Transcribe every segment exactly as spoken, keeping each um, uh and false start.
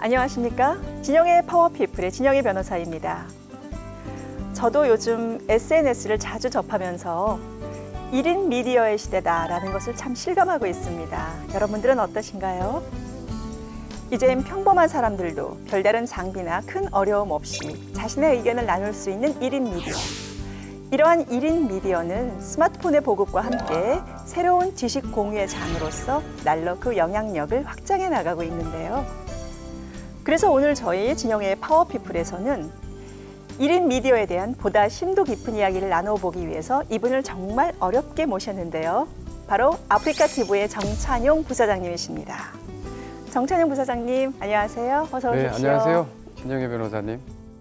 안녕하십니까? 진영의 파워피플의 진영의 변호사입니다. 저도 요즘 에스엔에스를 자주 접하면서 일 인 미디어의 시대다라는 것을 참 실감하고 있습니다. 여러분들은 어떠신가요? 이젠 평범한 사람들도 별다른 장비나 큰 어려움 없이 자신의 의견을 나눌 수 있는 일 인 미디어. 이러한 일 인 미디어는 스마트폰의 보급과 함께 새로운 지식 공유의 장으로서 날로 그 영향력을 확장해 나가고 있는데요. 그래서 오늘 저희 진영의 파워피플에서는 일 인 미디어에 대한 보다 심도 깊은 이야기를 나눠보기 위해서 이분을 정말 어렵게 모셨는데요. 바로 아프리카티브의 정찬용 부사장님이십니다. 정찬용 부사장님, 안녕하세요. 어서 오십시오. 네, 안녕하세요. 진영의 변호사님.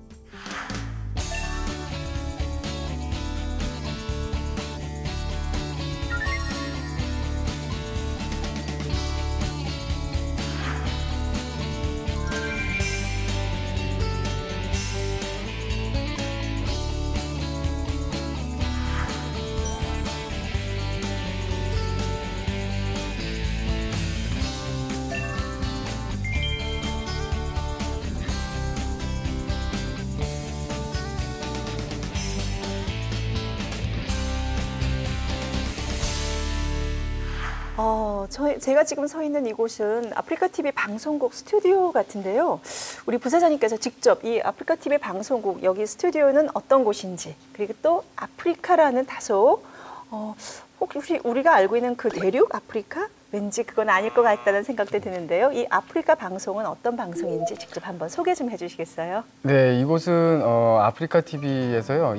어, 저, 제가 지금 서 있는 이곳은 아프리카티비 방송국 스튜디오 같은데요. 우리 부사장님께서 직접 이 아프리카티비 방송국, 여기 스튜디오는 어떤 곳인지, 그리고 또 아프리카라는 다소, 어, 혹시 우리가 알고 있는 그 대륙 아프리카? 왠지 그건 아닐 것 같다는 생각도 드는데요. 이 아프리카 방송은 어떤 방송인지 직접 한번 소개 좀 해주시겠어요? 네, 이곳은 어, 아프리카티비에서요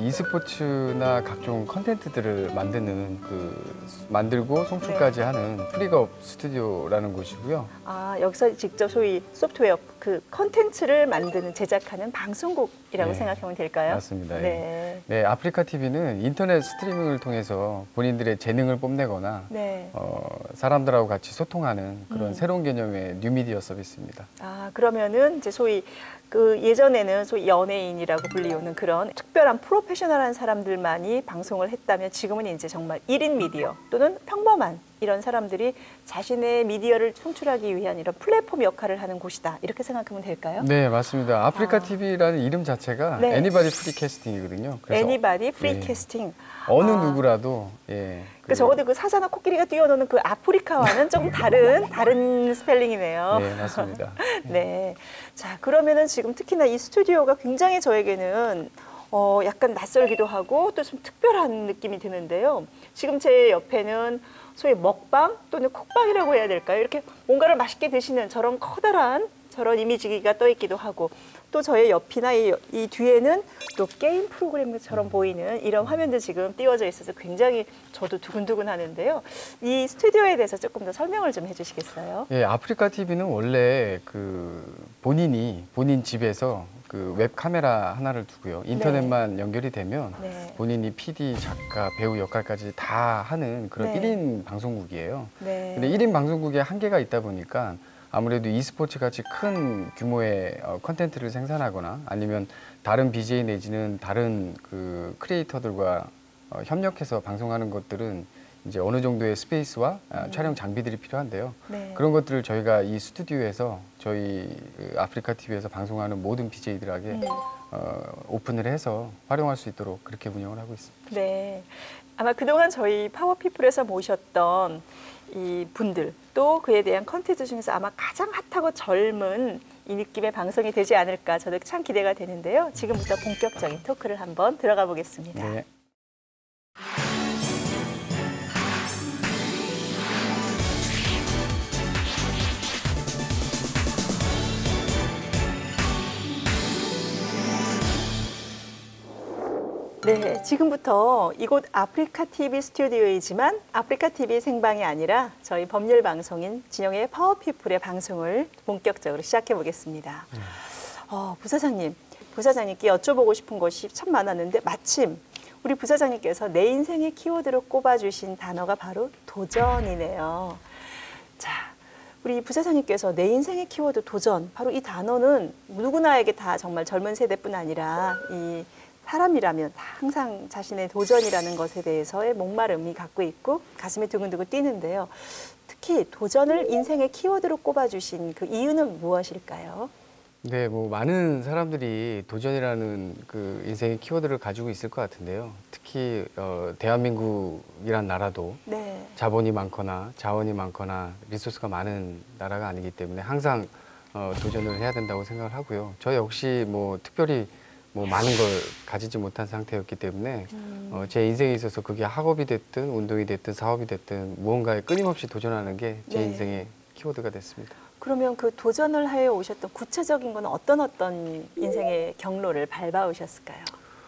e스포츠나 각종 컨텐츠들을 만드는 그 만들고 송출까지 네. 하는 프리업 스튜디오라는 곳이고요. 아, 여기서 직접 소위 소프트웨어 그 컨텐츠를 만드는 제작하는 방송국이라고 네. 생각하면 될까요? 맞습니다. 네. 네, 아프리카티비는 인터넷 스트리밍을 통해서 본인들의 재능을 뽐내거나 네. 어, 사람들하고 같이 소통하는 그런 음. 새로운 개념의 뉴미디어 서비스입니다. 아, 그러면은 이제 소위 그 예전에는 소위 연예인이라고 불리우는 그런 특별한 프로페셔널한 사람들만이 방송을 했다면 지금은 이제 정말 일 인 미디어 또는 평범한 이런 사람들이 자신의 미디어를 송출하기 위한 이런 플랫폼 역할을 하는 곳이다. 이렇게 생각하면 될까요? 네, 맞습니다. 아프리카티비라는 아. 이름 자체가 네. 애니바디 프리캐스팅이거든요. 애니바디 프리캐스팅. 예. 어느 아. 누구라도 예. 그 적어도 그 사자나 코끼리가 뛰어노는 그 아프리카와는 조금 다른 다른 스펠링이네요. 네, 맞습니다. 네. 자, 그러면은 지금 특히나 이 스튜디오가 굉장히 저에게는 어, 약간 낯설기도 하고 또 좀 특별한 느낌이 드는데요. 지금 제 옆에는 소위 먹방 또는 콕방이라고 해야 될까요? 이렇게 뭔가를 맛있게 드시는 저런 커다란 저런 이미지가 떠 있기도 하고 또 저의 옆이나 이, 이 뒤에는 또 게임 프로그램처럼 보이는 이런 화면도 지금 띄워져 있어서 굉장히 저도 두근두근 하는데요. 이 스튜디오에 대해서 조금 더 설명을 좀 해주시겠어요? 예, 아프리카티비는 원래 그 본인이 본인 집에서 그 웹 카메라 하나를 두고요. 인터넷만 네. 연결이 되면 네. 본인이 피디, 작가, 배우 역할까지 다 하는 그런 네. 일 인 방송국이에요. 네. 근데 일 인 방송국에 한계가 있다 보니까 아무래도 e스포츠 같이 큰 규모의 컨텐츠를 생산하거나 아니면 다른 비제이 내지는 다른 그 크리에이터들과 어, 협력해서 방송하는 것들은 이제 어느 정도의 스페이스와 음. 촬영 장비들이 필요한데요. 네. 그런 것들을 저희가 이 스튜디오에서 저희 그 아프리카티비에서 방송하는 모든 비제이들에게 음. 어, 오픈을 해서 활용할 수 있도록 그렇게 운영을 하고 있습니다. 네, 아마 그동안 저희 파워피플에서 모셨던 이 분들 또 그에 대한 컨텐츠 중에서 아마 가장 핫하고 젊은 이 느낌의 방송이 되지 않을까 저도 참 기대가 되는데요. 지금부터 본격적인 토크를 한번 들어가 보겠습니다. 네. 네, 지금부터 이곳 아프리카티비 스튜디오이지만 아프리카티비 생방이 아니라 저희 법률 방송인 진영의 파워피플의 방송을 본격적으로 시작해 보겠습니다. 음. 어, 부사장님, 부사장님께 여쭤보고 싶은 것이 참 많았는데 마침 우리 부사장님께서 내 인생의 키워드로 꼽아주신 단어가 바로 도전이네요. 자, 우리 부사장님께서 내 인생의 키워드 도전, 바로 이 단어는 누구나에게 다 정말 젊은 세대뿐 아니라 이 사람이라면 항상 자신의 도전이라는 것에 대해서의 목마름이 갖고 있고 가슴이 두근두근 뛰는데요. 특히 도전을 인생의 키워드로 꼽아주신 그 이유는 무엇일까요? 네, 뭐 많은 사람들이 도전이라는 그 인생의 키워드를 가지고 있을 것 같은데요. 특히 어, 대한민국이란 나라도 네. 자본이 많거나 자원이 많거나 리소스가 많은 나라가 아니기 때문에 항상 어, 도전을 해야 된다고 생각을 하고요. 저 역시 뭐 특별히 뭐 많은 걸 가지지 못한 상태였기 때문에 음. 어, 제 인생에 있어서 그게 학업이 됐든 운동이 됐든 사업이 됐든 무언가에 끊임없이 도전하는 게 제 네. 인생의 키워드가 됐습니다. 그러면 그 도전을 해 오셨던 구체적인 건 어떤 어떤 인생의 경로를 밟아오셨을까요?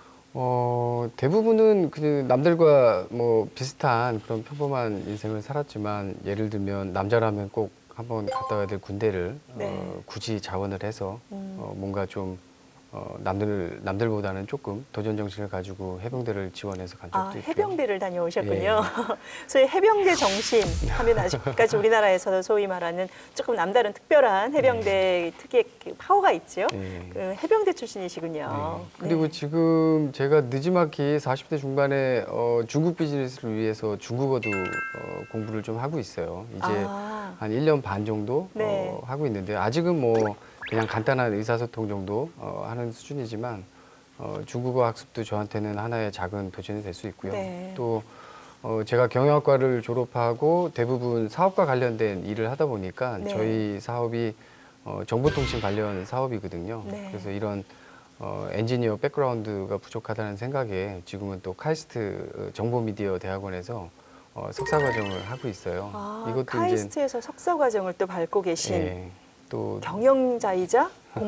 어, 대부분은 그 남들과 뭐 비슷한 그런 평범한 인생을 살았지만 예를 들면 남자라면 꼭 한번 갔다 와야 될 군대를 네. 어, 굳이 자원을 해서 음. 어, 뭔가 좀 어, 남들, 남들보다는 조금 도전 정신을 가지고 해병대를 지원해서 간 적도 아, 있고요. 해병대를 다녀오셨군요. 예. 소위 해병대 정신 하면 아직까지 우리나라에서도 소위 말하는 조금 남다른 특별한 해병대 특유의 그 파워가 있죠. 예. 그 해병대 출신이시군요. 네. 그리고 네. 지금 제가 늦지막히 사십 대 중반에 어, 중국 비즈니스를 위해서 중국어도 어, 공부를 좀 하고 있어요. 이제 아, 한 일 년 반 정도 네. 어, 하고 있는데 아직은 뭐 그냥 간단한 의사소통 정도 어, 하는 수준이지만 어, 중국어 학습도 저한테는 하나의 작은 도전이 될 수 있고요. 네. 또 어, 제가 경영학과를 졸업하고 대부분 사업과 관련된 일을 하다 보니까 네. 저희 사업이 어, 정보통신 관련 사업이거든요. 네. 그래서 이런 어, 엔지니어 백그라운드가 부족하다는 생각에 지금은 또 카이스트 정보미디어 대학원에서 어, 석사 과정을 하고 있어요. 아, 이것도 카이스트에서 석사 과정을 또 밟고 계신 예, 또 경영자이자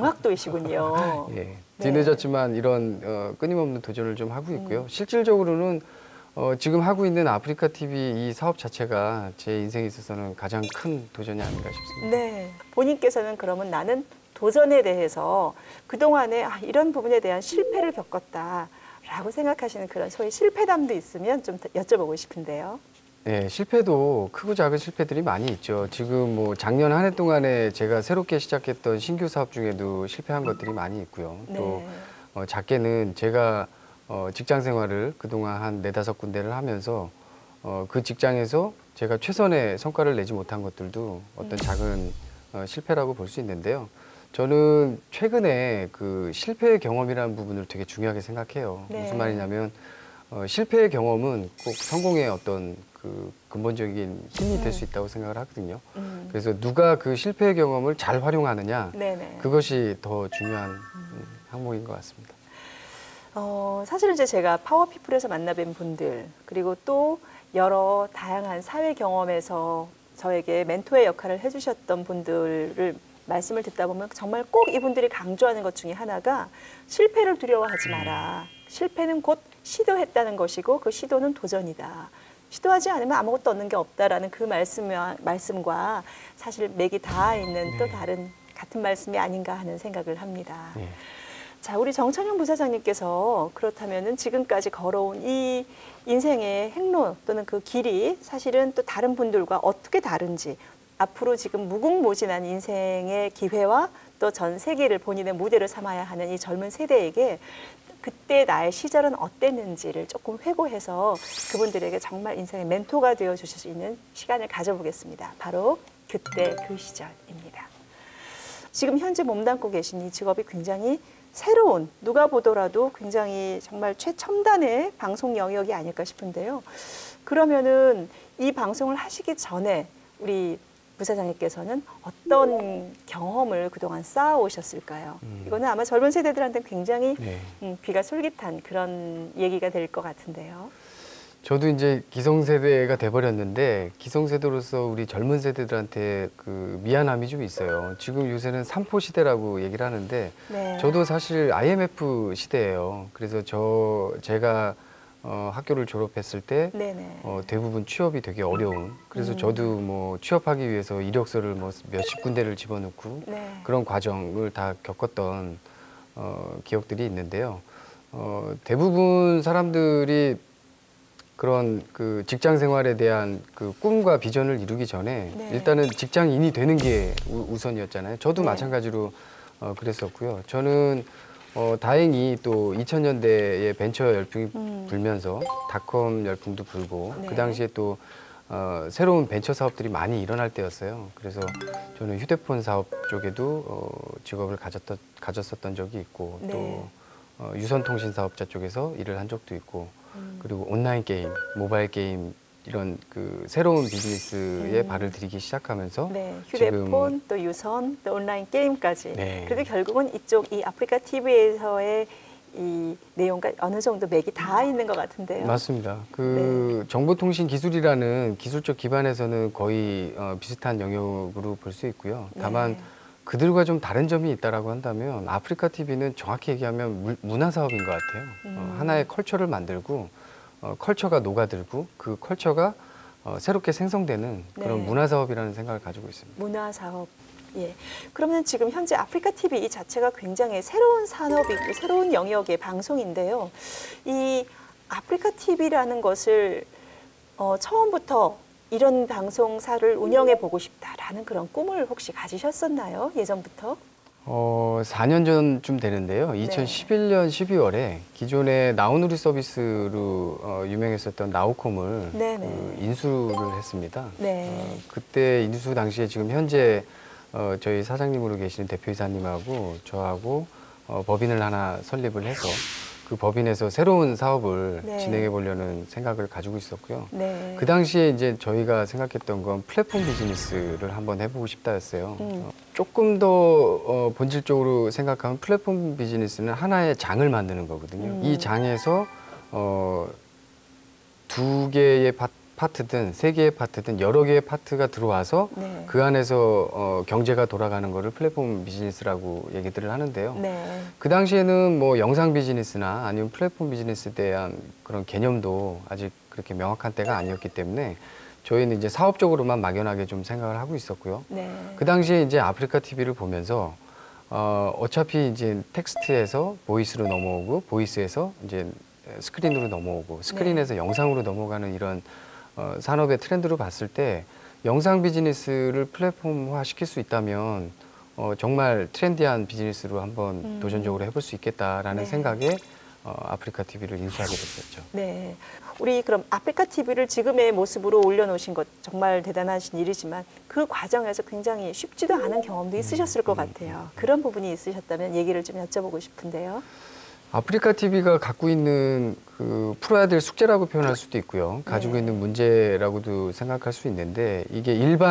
공학도이시군요. 예, 네. 뒤늦었지만 이런 어, 끊임없는 도전을 좀 하고 있고요. 음. 실질적으로는 어, 지금 하고 있는 아프리카 티비 이 사업 자체가 제 인생에 있어서는 가장 큰 도전이 아닌가 싶습니다. 네. 본인께서는 그러면 나는 도전에 대해서 그동안에 아, 이런 부분에 대한 실패를 겪었다라고 생각하시는 그런 소위 실패담도 있으면 좀 여쭤보고 싶은데요. 네, 실패도 크고 작은 실패들이 많이 있죠. 지금 뭐 작년 한 해 동안에 제가 새롭게 시작했던 신규 사업 중에도 실패한 것들이 많이 있고요. 네. 또 어, 작게는 제가 어, 직장 생활을 그동안 한 네다섯 군데를 하면서 어, 그 직장에서 제가 최선의 성과를 내지 못한 것들도 어떤 음. 작은 어, 실패라고 볼 수 있는데요. 저는 최근에 그 실패의 경험이라는 부분을 되게 중요하게 생각해요. 네. 무슨 말이냐면 어, 실패의 경험은 꼭 성공의 어떤 그 근본적인 힘이 될 수 있다고 생각을 하거든요. 음. 그래서 누가 그 실패의 경험을 잘 활용하느냐, 네네. 그것이 더 중요한 음, 항목인 것 같습니다. 어, 사실은 이제 제가 파워피플에서 만나뵌 분들 그리고 또 여러 다양한 사회 경험에서 저에게 멘토의 역할을 해주셨던 분들을 말씀을 듣다 보면 정말 꼭 이분들이 강조하는 것 중에 하나가 실패를 두려워하지 마라. 실패는 곧 시도했다는 것이고 그 시도는 도전이다. 시도하지 않으면 아무것도 얻는 게 없다라는 그 말씀과, 말씀과 사실 맥이 닿아 있는 또 네. 다른 같은 말씀이 아닌가 하는 생각을 합니다. 네. 자, 우리 정찬용 부사장님께서 그렇다면은 지금까지 걸어온 이 인생의 행로 또는 그 길이 사실은 또 다른 분들과 어떻게 다른지 앞으로 지금 무궁무진한 인생의 기회와 또 전 세계를 본인의 무대로 삼아야 하는 이 젊은 세대에게 그때 나의 시절은 어땠는지를 조금 회고해서 그분들에게 정말 인생의 멘토가 되어 주실 수 있는 시간을 가져보겠습니다. 바로 그때 그 시절입니다. 지금 현재 몸담고 계신 이 직업이 굉장히 새로운, 누가 보더라도 굉장히 정말 최첨단의 방송 영역이 아닐까 싶은데요. 그러면은 이 방송을 하시기 전에 우리 부사장님께서는 어떤 경험을 그동안 쌓아오셨을까요? 음. 이거는 아마 젊은 세대들한테는 굉장히 네. 음, 귀가 솔깃한 그런 얘기가 될 것 같은데요. 저도 이제 기성세대가 돼버렸는데 기성세대로서 우리 젊은 세대들한테 그 미안함이 좀 있어요. 지금 요새는 삼포 시대라고 얘기를 하는데 네. 저도 사실 아이엠에프 시대예요. 그래서 저 제가 어, 학교를 졸업했을 때 네네. 어, 대부분 취업이 되게 어려운. 그래서 음. 저도 뭐 취업하기 위해서 이력서를 뭐 몇십 군데를 집어넣고 네. 그런 과정을 다 겪었던 어, 기억들이 있는데요. 어, 대부분 사람들이 그런 그 직장 생활에 대한 그 꿈과 비전을 이루기 전에 네. 일단은 직장인이 되는 게 우, 우선이었잖아요. 저도 네. 마찬가지로 어, 그랬었고요. 저는 어, 다행히 또 이천 년대에 벤처 열풍이 음. 불면서 닷컴 열풍도 불고 네. 그 당시에 또 어, 새로운 벤처 사업들이 많이 일어날 때였어요. 그래서 저는 휴대폰 사업 쪽에도 어, 직업을 가졌던, 가졌었던 적이 있고 네. 또 어, 유선통신 사업자 쪽에서 일을 한 적도 있고 음. 그리고 온라인 게임, 모바일 게임 이런 그 새로운 비즈니스에 음. 발을 들이기 시작하면서 네, 휴대폰, 지금 또 유선, 또 온라인 게임까지. 네. 그래도 결국은 이쪽 이 아프리카 티비에서의 이 내용과 어느 정도 맥이 다 있는 것 같은데요. 맞습니다. 그 네. 정보통신 기술이라는 기술적 기반에서는 거의 어, 비슷한 영역으로 볼 수 있고요. 다만 네. 그들과 좀 다른 점이 있다라고 한다면 아프리카 티비는 정확히 얘기하면 물, 문화 사업인 것 같아요. 음. 어, 하나의 컬처를 만들고 어, 컬처가 녹아들고 그 컬처가 어, 새롭게 생성되는 그런 네. 문화 사업이라는 생각을 가지고 있습니다. 문화 사업. 예. 그러면 지금 현재 아프리카 티비 이 자체가 굉장히 새로운 산업이고 새로운 영역의 방송인데요. 이 아프리카 티비라는 것을 어, 처음부터 이런 방송사를 운영해 보고 싶다라는 그런 꿈을 혹시 가지셨었나요? 예전부터? 어, 사 년 전쯤 되는데요. 이천십일 년 십이월에 기존의 나우누리 서비스로 어, 유명했었던 나우콤을 네네. 그 인수를 했습니다. 네. 어, 그때 인수 당시에 지금 현재 어, 저희 사장님으로 계시는 대표이사님하고 저하고 어, 법인을 하나 설립을 해서 그 법인에서 새로운 사업을 네. 진행해 보려는 생각을 가지고 있었고요. 네. 그 당시에 이제 저희가 생각했던 건 플랫폼 비즈니스를 한번 해보고 싶다였어요. 음. 어, 조금 더 어, 본질적으로 생각하면 플랫폼 비즈니스는 하나의 장을 만드는 거거든요. 음. 이 장에서 어, 두 개의 파, 파트든 세 개의 파트든 여러 개의 파트가 들어와서 네. 그 안에서 어, 경제가 돌아가는 거를 플랫폼 비즈니스라고 얘기들을 하는데요. 네. 그 당시에는 뭐 영상 비즈니스나 아니면 플랫폼 비즈니스에 대한 그런 개념도 아직 그렇게 명확한 때가 아니었기 때문에 저희는 이제 사업적으로만 막연하게 좀 생각을 하고 있었고요. 네. 그 당시에 이제 아프리카 티비를 보면서 어, 어차피 이제 텍스트에서 보이스로 넘어오고 보이스에서 이제 스크린으로 넘어오고 스크린에서 네. 영상으로 넘어가는 이런 어, 산업의 트렌드로 봤을 때 영상 비즈니스를 플랫폼화 시킬 수 있다면 어, 정말 트렌디한 비즈니스로 한번 음. 도전적으로 해볼 수 있겠다라는 네. 생각에 어, 아프리카 티비를 인수하게 됐었죠. 네. 우리 그럼 아프리카 티비를 지금의 모습으로 올려놓으신 것 정말 대단하신 일이지만 그 과정에서 굉장히 쉽지도 않은 경험도 있으셨을 것 같아요. 그런 부분이 있으셨다면 얘기를 좀 여쭤보고 싶은데요. 아프리카 티비가 갖고 있는 그 풀어야 될 숙제라고 표현할 수도 있고요. 가지고 네. 있는 문제라고도 생각할 수 있는데 이게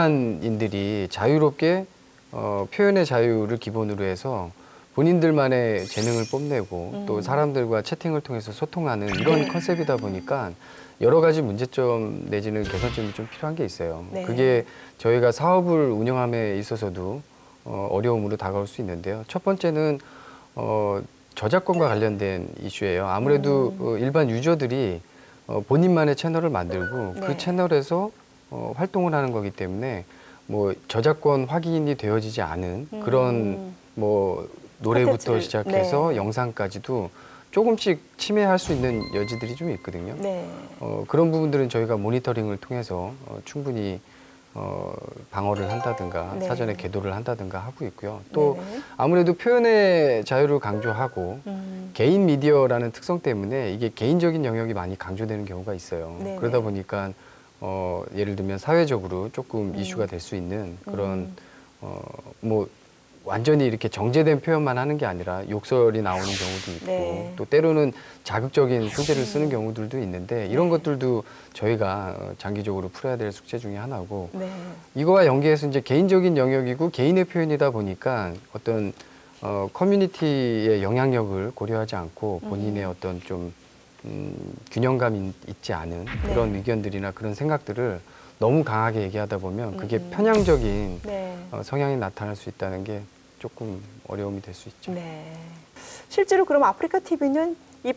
일반인들이 자유롭게 어, 표현의 자유를 기본으로 해서 본인들만의 재능을 뽐내고 음. 또 사람들과 채팅을 통해서 소통하는 이런 컨셉이다 보니까 여러 가지 문제점 내지는 개선점이 좀 필요한 게 있어요. 네. 그게 저희가 사업을 운영함에 있어서도 어, 어려움으로 다가올 수 있는데요. 첫 번째는 어, 저작권과 관련된 이슈예요. 아무래도 음. 어, 일반 유저들이 어, 본인만의 채널을 만들고 네. 그 채널에서 어, 활동을 하는 거기 때문에 뭐 저작권 확인이 되어지지 않은 음. 그런 뭐 노래부터 콘텐츠를, 시작해서 네. 영상까지도 조금씩 침해할 수 있는 여지들이 좀 있거든요. 네. 어, 그런 부분들은 저희가 모니터링을 통해서 어, 충분히 어, 방어를 한다든가 네. 사전에 계도를 한다든가 하고 있고요. 또 네네. 아무래도 표현의 자유를 강조하고 음. 개인 미디어라는 특성 때문에 이게 개인적인 영역이 많이 강조되는 경우가 있어요. 네네. 그러다 보니까 어, 예를 들면 사회적으로 조금 음. 이슈가 될 수 있는 그런 음. 어, 뭐 완전히 이렇게 정제된 표현만 하는 게 아니라 욕설이 나오는 경우도 있고 네. 또 때로는 자극적인 소재를 쓰는 경우들도 있는데 이런 네. 것들도 저희가 어, 장기적으로 풀어야 될 숙제 중에 하나고 네. 이거와 연계해서 이제 개인적인 영역이고 개인의 표현이다 보니까 어떤 어, 커뮤니티의 영향력을 고려하지 않고 본인의 음. 어떤 좀 음, 균형감 있지 않은 그런 네. 의견들이나 그런 생각들을 너무 강하게 얘기하다 보면 그게 음. 편향적인 네. 어, 성향이 나타날 수 있다는 게 조금 어려움이 될 수 있죠. 네. 실제로 그럼 아프리카 티비는 이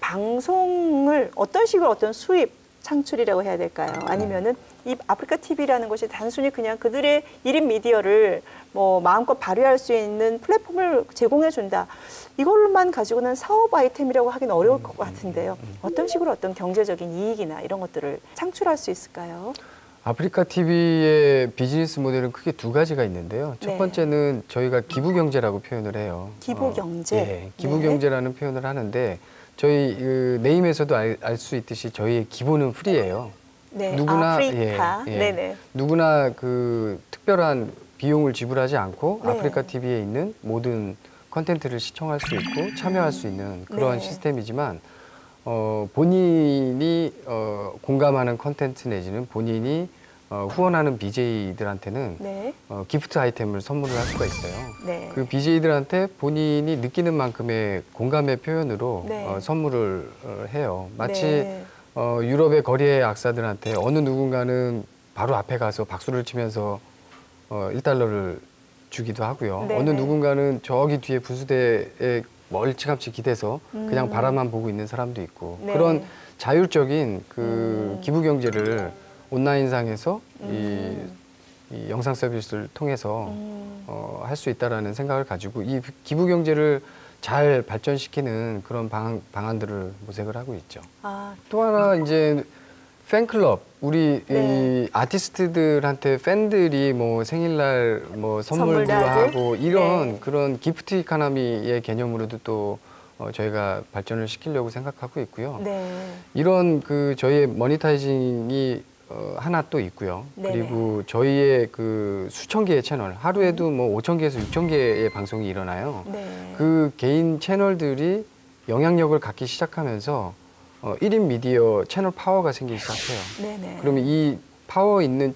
방송을 어떤 식으로 어떤 수입 창출이라고 해야 될까요? 아니면은 이 아프리카 티비라는 것이 단순히 그냥 그들의 일인 미디어를 뭐 마음껏 발휘할 수 있는 플랫폼을 제공해 준다. 이걸로만 가지고는 사업 아이템이라고 하기는 어려울 것 같은데요. 어떤 식으로 어떤 경제적인 이익이나 이런 것들을 창출할 수 있을까요? 아프리카 티비의 비즈니스 모델은 크게 두 가지가 있는데요. 첫 네. 번째는 저희가 기부 경제라고 표현을 해요. 기부 경제. 어, 네, 기부 네. 경제라는 표현을 하는데 저희 그 네임에서도 알 수 있듯이 저희의 기부는 프리예요. 네. 누구나 아프리카. 예, 예. 네네. 누구나 그 특별한 비용을 지불하지 않고 네. 아프리카 티비에 있는 모든 컨텐츠를 시청할 수 있고 참여할 수 있는 그런 네. 시스템이지만 어, 본인이 어, 공감하는 컨텐츠 내지는 본인이 어, 후원하는 비제이들한테는 네. 어, 기프트 아이템을 선물을 할 수가 있어요. 네. 그 비제이들한테 본인이 느끼는 만큼의 공감의 표현으로 네. 어, 선물을 어, 해요. 마치 네. 어, 유럽의 거리의 악사들한테 어느 누군가는 바로 앞에 가서 박수를 치면서 어, 일 달러를 주기도 하고요. 네네. 어느 누군가는 저기 뒤에 분수대에 멀찌감치 기대서 그냥 음. 바라만 보고 있는 사람도 있고 네. 그런 자율적인 그 음. 기부 경제를 온라인상에서 음. 이, 이 영상 서비스를 통해서 음. 어, 할 수 있다라는 생각을 가지고 이 기부 경제를 잘 발전시키는 그런 방안, 방안들을 모색을 하고 있죠. 아, 또 하나 이제 팬클럽 우리 네. 이 아티스트들한테 팬들이 뭐 생일날 뭐 선물도 선물도 하고. 하고 이런 네. 그런 기프트 이코노미의 개념으로도 또 어, 저희가 발전을 시키려고 생각하고 있고요. 네. 이런 그 저희의 모니타이징이 어, 하나 또 있고요. 네네. 그리고 저희의 그 수천 개의 채널 하루에도 뭐 오천 개에서 육천 개의 방송이 일어나요. 네. 그 개인 채널들이 영향력을 갖기 시작하면서 어, 일 인 미디어 채널 파워가 생기기 시작해요. 네네. 그러면 이 파워 있는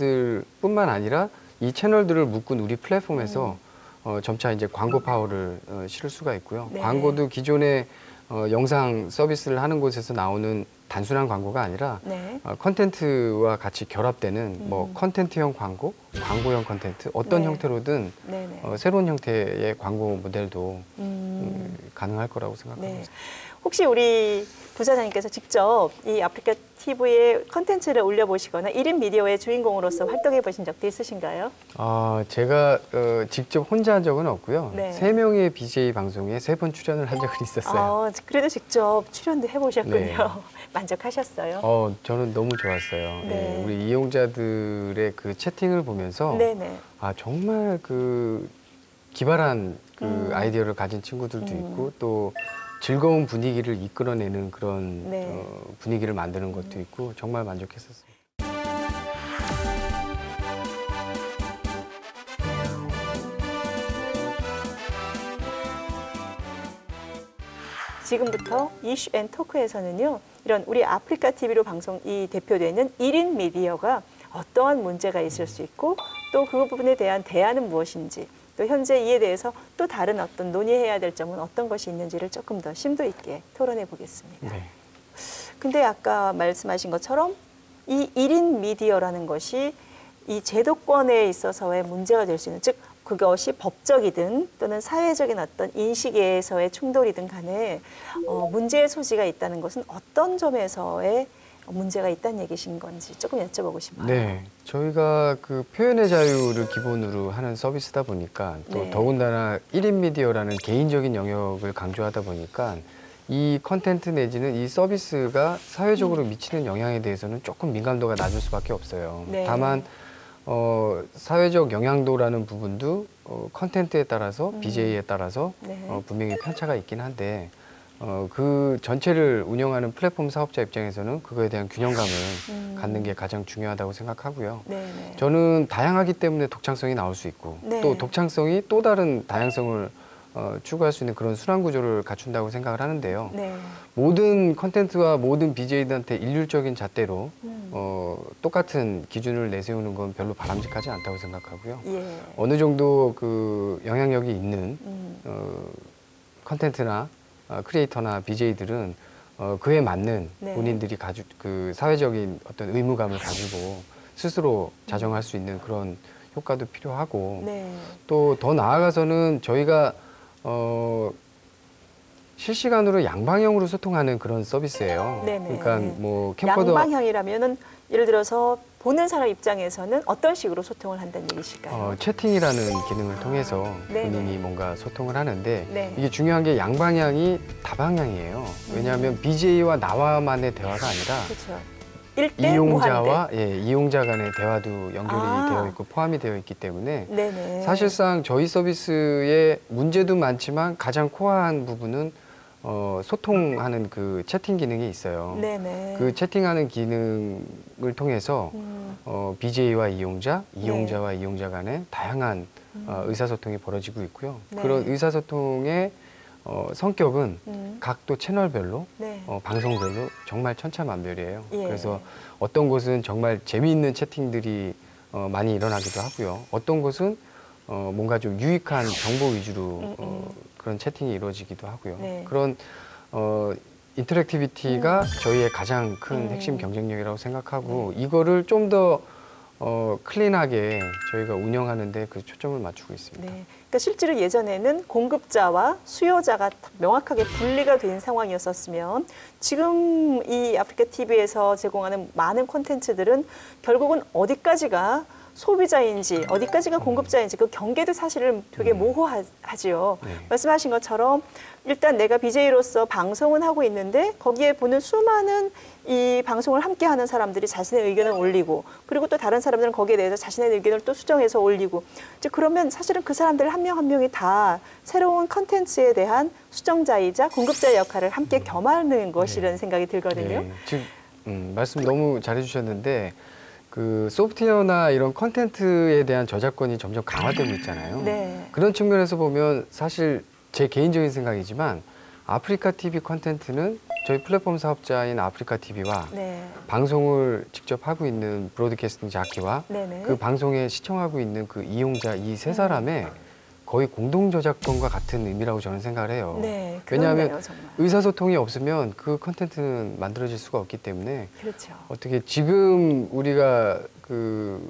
채널들뿐만 아니라 이 채널들을 묶은 우리 플랫폼에서 음. 어, 점차 이제 광고 파워를 어, 실을 수가 있고요. 네. 광고도 기존의 어, 영상 서비스를 하는 곳에서 나오는 단순한 광고가 아니라 네. 어, 컨텐츠와 같이 결합되는 음. 뭐 컨텐츠형 광고, 광고형 컨텐츠 어떤 네. 형태로든 네네. 어, 새로운 형태의 광고 모델도 음. 음, 가능할 거라고 생각합니다. 네. 혹시 우리 부사장님께서 직접 이 아프리카 티비에 컨텐츠를 올려보시거나 일 인 미디어의 주인공으로서 활동해 보신 적도 있으신가요? 아, 제가 어, 직접 혼자 한 적은 없고요. 네. 세 명의 비제이 방송에 세 번 출연을 한 적은 있었어요. 아, 그래도 직접 출연도 해보셨군요. 네. 만족하셨어요? 어, 저는 너무 좋았어요. 네. 예, 우리 이용자들의 그 채팅을 보면서 네네. 아, 정말 그 기발한 그 음. 아이디어를 가진 친구들도 음. 있고 또 즐거운 분위기를 이끌어내는 그런 네. 어, 분위기를 만드는 것도 있고 정말 만족했었어요. 지금부터 이슈 앤 토크에서는요, 이런 우리 아프리카 티비로 방송이 대표되는 일 인 미디어가 어떠한 문제가 있을 수 있고 또 그 부분에 대한 대안은 무엇인지 또 현재 이에 대해서 또 다른 어떤 논의해야 될 점은 어떤 것이 있는지를 조금 더 심도 있게 토론해 보겠습니다. 네. 근데 아까 말씀하신 것처럼 이 일 인 미디어라는 것이 이 제도권에 있어서의 문제가 될 수 있는, 즉 그것이 법적이든 또는 사회적인 어떤 인식에서의 충돌이든 간에 어, 문제의 소지가 있다는 것은 어떤 점에서의 문제가 있다는 얘기신 건지 조금 여쭤보고 싶어요. 네, 저희가 그 표현의 자유를 기본으로 하는 서비스다 보니까 또 네. 더군다나 일 인 미디어라는 개인적인 영역을 강조하다 보니까 이 컨텐츠 내지는 이 서비스가 사회적으로 미치는 영향에 대해서는 조금 민감도가 낮을 수밖에 없어요. 네. 다만 어, 사회적 영향도라는 부분도 어, 컨텐츠에 따라서 음. 비제이에 따라서 네. 어, 분명히 편차가 있긴 한데 어, 그 전체를 운영하는 플랫폼 사업자 입장에서는 그거에 대한 균형감을 음. 갖는 게 가장 중요하다고 생각하고요. 네네. 저는 다양하기 때문에 독창성이 나올 수 있고 네. 또 독창성이 또 다른 다양성을 어, 추구할 수 있는 그런 순환 구조를 갖춘다고 생각을 하는데요. 네. 모든 컨텐츠와 모든 비제이들한테 일률적인 잣대로 음. 어, 똑같은 기준을 내세우는 건 별로 바람직하지 않다고 생각하고요. 예. 어느 정도 그 영향력이 있는 음. 어, 컨텐츠나 어, 크리에이터나 비제이들은 어, 그에 맞는 네. 본인들이 가지 그 사회적인 어떤 의무감을 가지고 스스로 자정할 수 있는 그런 효과도 필요하고 네. 또 더 나아가서는 저희가 어, 실시간으로 양방향으로 소통하는 그런 서비스예요. 네네. 그러니까 뭐 캠코더 양방향이라면은 예를 들어서 보는 사람 입장에서는 어떤 식으로 소통을 한다는 얘기실까요? 어, 채팅이라는 기능을 통해서 네네. 본인이 뭔가 소통을 하는데 네. 이게 중요한 게 양방향이 다방향이에요. 왜냐하면 음. 비제이와 나와만의 대화가 아니라 그렇죠. 일대 이용자와 예, 이용자 간의 대화도 연결이 아. 되어 있고 포함이 되어 있기 때문에 네네. 사실상 저희 서비스의 문제도 많지만 가장 코어한 부분은 어, 소통하는 그 채팅 기능이 있어요. 네네. 그 채팅하는 기능을 통해서 음. 어, 비제이와 이용자, 이용자와 네. 이용자 간의 다양한 음. 어, 의사소통이 벌어지고 있고요. 네. 그런 의사소통의 어, 성격은 음. 각 또 채널별로, 네. 어, 방송별로 정말 천차만별이에요. 예. 그래서 어떤 곳은 정말 재미있는 채팅들이 어, 많이 일어나기도 하고요. 어떤 곳은 어, 뭔가 좀 유익한 정보 위주로 음, 음. 어, 그런 채팅이 이루어지기도 하고요. 네. 그런 어, 인터랙티비티가 음. 저희의 가장 큰 음. 핵심 경쟁력이라고 생각하고 네. 이거를 좀 더 어, 클린하게 저희가 운영하는데 그 초점을 맞추고 있습니다. 네. 그러니까 실제로 예전에는 공급자와 수요자가 명확하게 분리가 된 상황이었었으면 지금 이 아프리카 티비에서 제공하는 많은 콘텐츠들은 결국은 어디까지가 소비자인지 어디까지가 공급자인지 그 경계도 사실은 되게 모호하지요. 네. 말씀하신 것처럼 일단 내가 비제이로서 방송은 하고 있는데 거기에 보는 수많은 이 방송을 함께하는 사람들이 자신의 의견을 올리고 그리고 또 다른 사람들은 거기에 대해서 자신의 의견을 또 수정해서 올리고 이제 그러면 사실은 그 사람들 한 명 한 명이 다 새로운 컨텐츠에 대한 수정자이자 공급자의 역할을 함께 겸하는 것이라는 네. 생각이 들거든요. 네. 지금 음, 말씀 너무 잘해주셨는데 그 소프트웨어나 이런 컨텐츠에 대한 저작권이 점점 강화되고 있잖아요. 네. 그런 측면에서 보면 사실 제 개인적인 생각이지만 아프리카 티비 컨텐츠는 저희 플랫폼 사업자인 아프리카 티비와 네. 방송을 직접 하고 있는 브로드캐스팅 자키와 네네. 그 방송에 시청하고 있는 그 이용자 이 세 사람의 음. 거의 공동 저작권과 같은 의미라고 저는 생각을 해요. 네, 왜냐하면 정말. 의사소통이 없으면 그 컨텐츠는 만들어질 수가 없기 때문에 그렇죠. 어떻게 지금 우리가 그,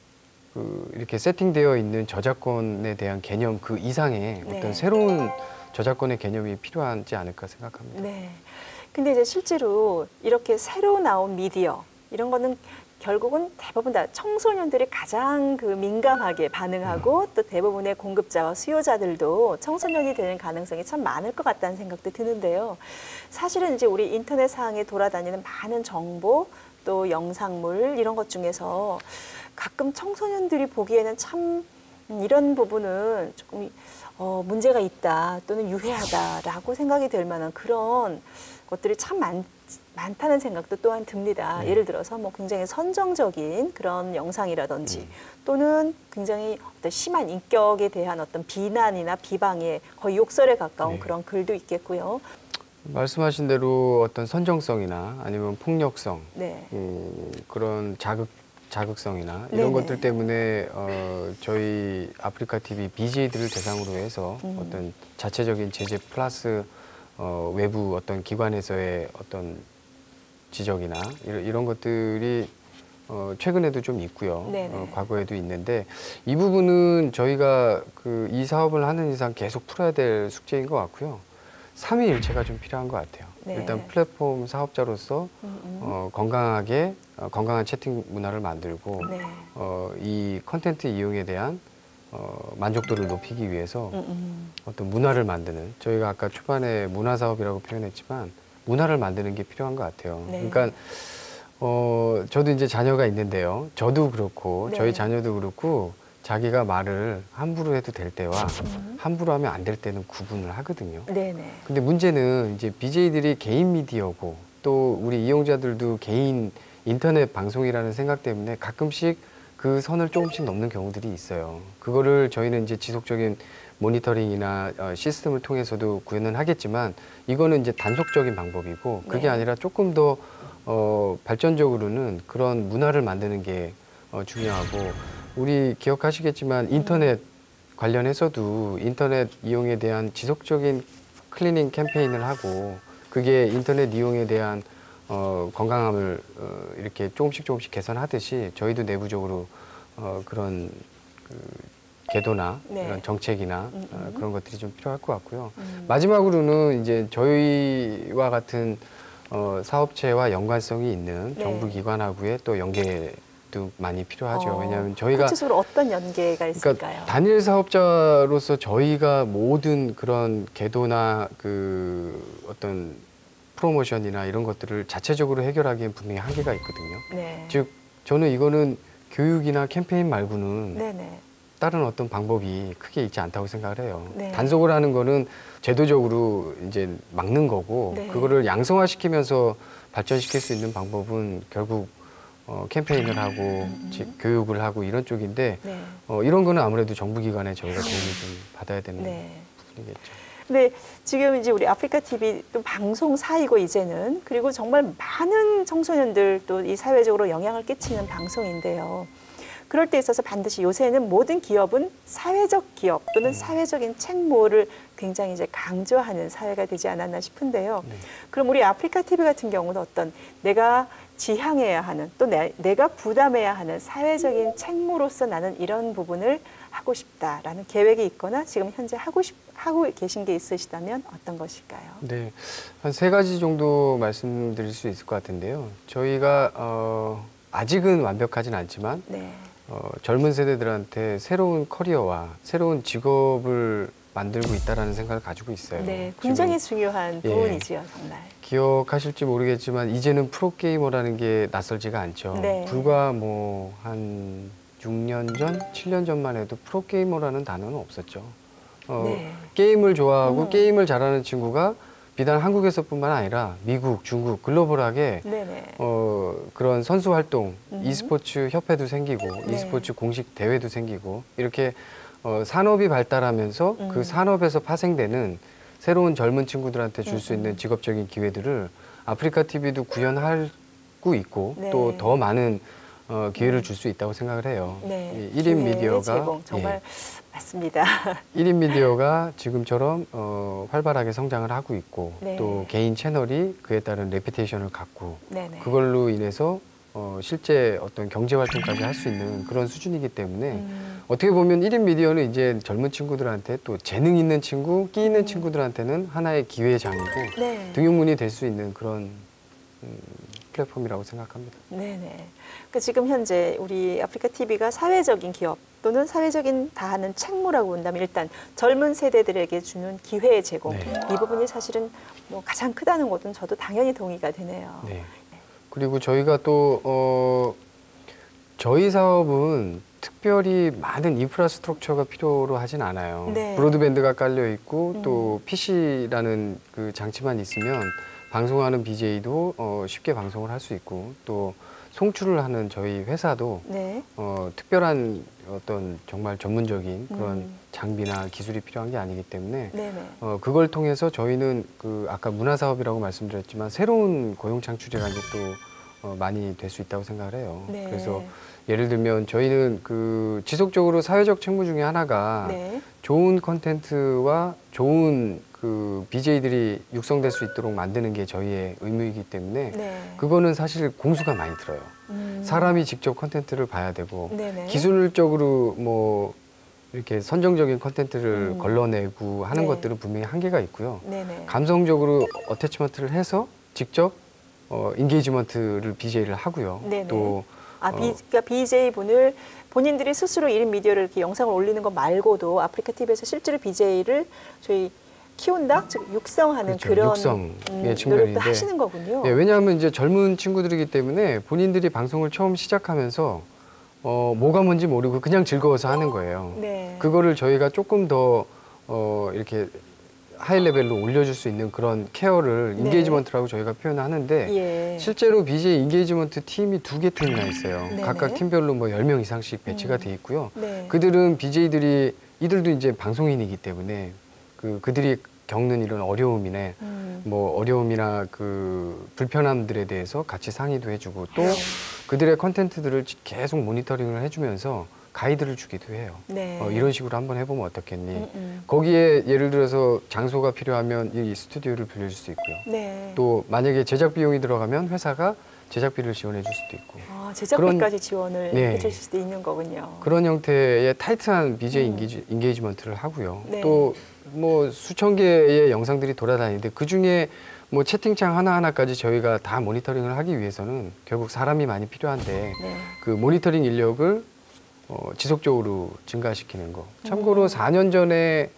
그 이렇게 세팅되어 있는 저작권에 대한 개념 그 이상의 네. 어떤 새로운 저작권의 개념이 필요하지 않을까 생각합니다. 네. 근데 이제 실제로 이렇게 새로 나온 미디어 이런 거는 결국은 대부분 다 청소년들이 가장 그 민감하게 반응하고 또 대부분의 공급자와 수요자들도 청소년이 되는 가능성이 참 많을 것 같다는 생각도 드는데요. 사실은 이제 우리 인터넷상에 돌아다니는 많은 정보 또 영상물 이런 것 중에서 가끔 청소년들이 보기에는 참 이런 부분은 조금 어, 문제가 있다 또는 유해하다라고 생각이 될 만한 그런 것들이 참 많, 많다는 생각도 또한 듭니다. 네. 예를 들어서 뭐 굉장히 선정적인 그런 영상이라든지 음. 또는 굉장히 어떤 심한 인격에 대한 어떤 비난이나 비방에 거의 욕설에 가까운 네. 그런 글도 있겠고요. 말씀하신 대로 어떤 선정성이나 아니면 폭력성 네. 음, 그런 자극 자극성이나 이런 네네. 것들 때문에 어, 저희 아프리카 티비 비제이들을 대상으로 해서 음. 어떤 자체적인 제재 플러스 어, 외부 어떤 기관에서의 어떤 지적이나 이런, 이런 것들이 어, 최근에도 좀 있고요. 어, 과거에도 있는데 이 부분은 저희가 그 이 사업을 하는 이상 계속 풀어야 될 숙제인 것 같고요. 삼위일체가 좀 필요한 것 같아요. 네. 일단 플랫폼 사업자로서 어, 건강하게 어, 건강한 채팅 문화를 만들고 네. 어, 이 컨텐츠 이용에 대한 어, 만족도를 높이기 위해서 음음. 어떤 문화를 만드는 저희가 아까 초반에 문화 사업이라고 표현했지만 문화를 만드는 게 필요한 것 같아요. 네. 그러니까 어, 저도 이제 자녀가 있는데요. 저도 그렇고 네. 저희 자녀도 그렇고 자기가 말을 함부로 해도 될 때와 음. 함부로 하면 안 될 때는 구분을 하거든요. 네네. 근데 문제는 이제 비제이들이 개인 미디어고 또 우리 이용자들도 개인 인터넷 방송이라는 생각 때문에 가끔씩 그 선을 조금씩 넘는 경우들이 있어요. 그거를 저희는 이제 지속적인 모니터링이나 어, 시스템을 통해서도 구현은 하겠지만 이거는 이제 단속적인 방법이고 그게 네. 아니라 조금 더 어, 발전적으로는 그런 문화를 만드는 게 어, 중요하고 우리 기억하시겠지만 인터넷 관련해서도 인터넷 이용에 대한 지속적인 클리닝 캠페인을 하고 그게 인터넷 이용에 대한 어, 건강함을 어, 이렇게 조금씩 조금씩 개선하듯이 저희도 내부적으로 어, 그런 그 제도나 네. 이런 정책이나 음, 음. 어, 그런 것들이 좀 필요할 것 같고요. 음. 마지막으로는 이제 저희와 같은 어, 사업체와 연관성이 있는 네. 정부 기관하고의 또 연계도 많이 필요하죠. 어, 왜냐하면 저희가 구체적으로 어떤 연계가 있을까요? 그러니까 단일 사업자로서 저희가 모든 그런 궤도나 그 어떤 프로모션이나 이런 것들을 자체적으로 해결하기엔 분명히 한계가 있거든요. 네. 즉 저는 이거는 교육이나 캠페인 말고는 네네. 다른 어떤 방법이 크게 있지 않다고 생각을 해요. 네. 단속을 하는 거는 제도적으로 이제 막는 거고 네. 그거를 양성화시키면서 발전시킬 수 있는 방법은 결국 어, 캠페인을 하고 음. 지, 교육을 하고 이런 쪽인데 네. 어, 이런 거는 아무래도 정부기관에 저희가 도움을 좀 받아야 되는 네. 부분이겠죠. 근데 지금 이제 우리 아프리카 티비 또 방송사이고 이제는 그리고 정말 많은 청소년들 또 이 사회적으로 영향을 끼치는 방송인데요. 그럴 때 있어서 반드시 요새는 모든 기업은 사회적 기업 또는 사회적인 책무를 굉장히 이제 강조하는 사회가 되지 않았나 싶은데요. 네. 그럼 우리 아프리카 티비 같은 경우는 어떤 내가 지향해야 하는 또 내, 내가 부담해야 하는 사회적인 책무로서 나는 이런 부분을 하고 싶다라는 계획이 있거나 지금 현재 하고 싶 하고 계신 게 있으시다면 어떤 것일까요? 네, 한 세 가지 정도 말씀드릴 수 있을 것 같은데요. 저희가 어, 아직은 완벽하진 않지만 네. 어, 젊은 세대들한테 새로운 커리어와 새로운 직업을 만들고 있다라는 생각을 가지고 있어요. 네, 굉장히 지금, 중요한 예, 부분이지요, 정말. 기억하실지 모르겠지만 이제는 프로게이머라는 게 낯설지가 않죠. 네. 불과 뭐 한 육 년 전, 칠 년 전만 해도 프로게이머라는 단어는 없었죠. 어, 네. 게임을 좋아하고 음. 게임을 잘하는 친구가 비단 한국에서뿐만 아니라 미국, 중국, 글로벌하게 네네. 어, 그런 선수 활동, 음. e스포츠 협회도 생기고 네. e스포츠 공식 대회도 생기고 이렇게 어, 산업이 발달하면서 음. 그 산업에서 파생되는 새로운 젊은 친구들한테 줄 수 음. 있는 직업적인 기회들을 아프리카 티비도 구현하고 있고 네. 또 더 많은 어, 기회를 줄 수 있다고 생각을 해요. 네. 이 일 인 기회의 미디어가 제공, 정말 예. 맞습니다. 일 인 미디어가 지금처럼 어, 활발하게 성장을 하고 있고 네. 또 개인 채널이 그에 따른 레피테이션을 갖고 네네. 그걸로 인해서 어, 실제 어떤 경제 활동까지 할 수 있는 그런 수준이기 때문에 음. 어떻게 보면 일 인 미디어는 이제 젊은 친구들한테 또 재능 있는 친구, 끼 있는 음. 친구들한테는 하나의 기회의 장이고 네. 등용문이 될 수 있는 그런 음, 플랫폼이라고 생각합니다. 네네. 그러니까 지금 현재 우리 아프리카 티비가 사회적인 기업 또는 사회적인 다하는 책무라고 본다면 일단 젊은 세대들에게 주는 기회의 제공 네. 이 부분이 사실은 뭐 가장 크다는 것은 저도 당연히 동의가 되네요. 네. 그리고 저희가 또 어, 저희 사업은 특별히 많은 인프라스트럭처가 필요로 하진 않아요. 네. 브로드밴드가 깔려 있고 음. 또 피시라는 그 장치만 있으면 방송하는 비제이도 어, 쉽게 방송을 할 수 있고 또 송출을 하는 저희 회사도 네. 어, 특별한 어떤 정말 전문적인 그런 음. 장비나 기술이 필요한 게 아니기 때문에 네네. 어, 그걸 통해서 저희는 그 아까 문화사업이라고 말씀드렸지만 새로운 고용 창출이가 이제 또 어, 많이 될 수 있다고 생각을 해요. 네. 그래서 예를 들면 저희는 그 지속적으로 사회적 책무 중에 하나가 네. 좋은 콘텐츠와 좋은 그 비제이들이 육성될 수 있도록 만드는 게 저희의 의무이기 때문에 네. 그거는 사실 공수가 많이 들어요. 음. 사람이 직접 콘텐츠를 봐야 되고 네네. 기술적으로 뭐 이렇게 선정적인 콘텐츠를 음. 걸러내고 하는 네. 것들은 분명히 한계가 있고요. 네네. 감성적으로 어태치먼트를 해서 직접 어, 인게이지먼트를 비제이를 하고요. 네네. 또 아, 비, 어, 그러니까 비제이 분을 본인들이 스스로 일 인 미디어를 이렇게 영상을 올리는 것 말고도 아프리카 티비에서 실제로 비제이를 저희 키운다, 즉 육성하는 그렇죠. 그런 육성의 음, 측면인데. 노력도 하시는 거군요. 예, 왜냐하면 이제 젊은 친구들이기 때문에 본인들이 방송을 처음 시작하면서 어, 뭐가 뭔지 모르고 그냥 즐거워서 하는 거예요. 네. 그거를 저희가 조금 더 어, 이렇게 하이 레벨로 올려줄 수 있는 그런 케어를 네. 인게이지먼트라고 저희가 표현하는데 예. 실제로 비제이 인게이지먼트 팀이 두 개 팀이나 있어요. 네네. 각각 팀별로 뭐 열 명 이상씩 배치가 음. 돼 있고요. 네. 그들은 비제이들이 이들도 이제 방송인이기 때문에 그 그들이 겪는 이런 어려움이나 음. 뭐 어려움이나 그 불편함들에 대해서 같이 상의도 해주고 또 네. 그들의 컨텐츠들을 계속 모니터링을 해주면서 가이드를 주기도 해요. 네. 어, 이런 식으로 한번 해보면 어떻겠니? 음, 음. 거기에 예를 들어서 장소가 필요하면 이 스튜디오를 빌려줄 수 있고요. 네. 또 만약에 제작 비용이 들어가면 회사가 제작비를 지원해 줄 수도 있고 아, 제작비까지 지원을 네. 해주실 수도 있는 거군요. 그런 형태의 타이트한 비제이 음. 인게이지, 인게이지먼트를 하고요. 네. 또 뭐 수천 개의 영상들이 돌아다니는데 그 중에 뭐 채팅창 하나하나까지 저희가 다 모니터링을 하기 위해서는 결국 사람이 많이 필요한데 네. 그 모니터링 인력을 어, 지속적으로 증가시키는 거. 참고로 음. 사 년 전에